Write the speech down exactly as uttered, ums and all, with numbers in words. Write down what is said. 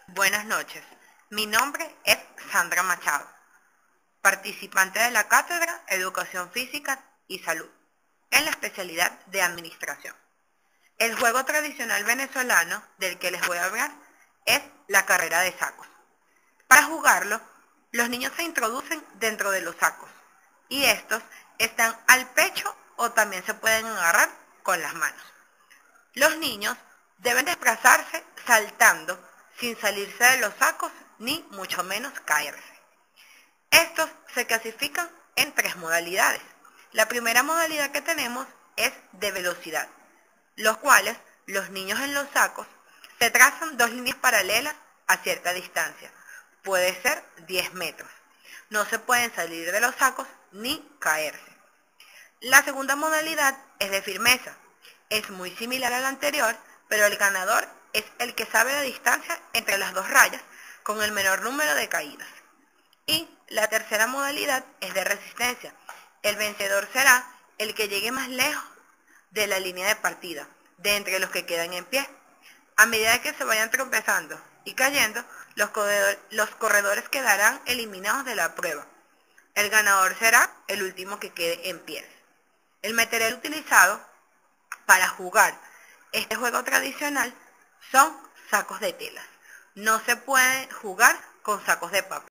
Buenas noches, mi nombre es Sandra Machado, participante de la Cátedra Educación Física y Salud, en la especialidad de Administración. El juego tradicional venezolano del que les voy a hablar es la carrera de sacos. Para jugarlo, los niños se introducen dentro de los sacos y estos están al pecho o también se pueden agarrar con las manos. Los niños deben desplazarse saltando sin salirse de los sacos ni mucho menos caerse. Estos se clasifican en tres modalidades. La primera modalidad que tenemos es de velocidad, los cuales los niños en los sacos se trazan dos líneas paralelas a cierta distancia, puede ser diez metros. No se pueden salir de los sacos ni caerse. La segunda modalidad es de firmeza. Es muy similar a la anterior, pero el ganador es el que sabe la distancia entre las dos rayas con el menor número de caídas. Y la tercera modalidad es de resistencia. El vencedor será el que llegue más lejos de la línea de partida, de entre los que quedan en pie. A medida que se vayan tropezando y cayendo, los corredores, los corredores quedarán eliminados de la prueba. El ganador será el último que quede en pie. El material utilizado para jugar este juego tradicional son sacos de tela. No se puede jugar con sacos de papel.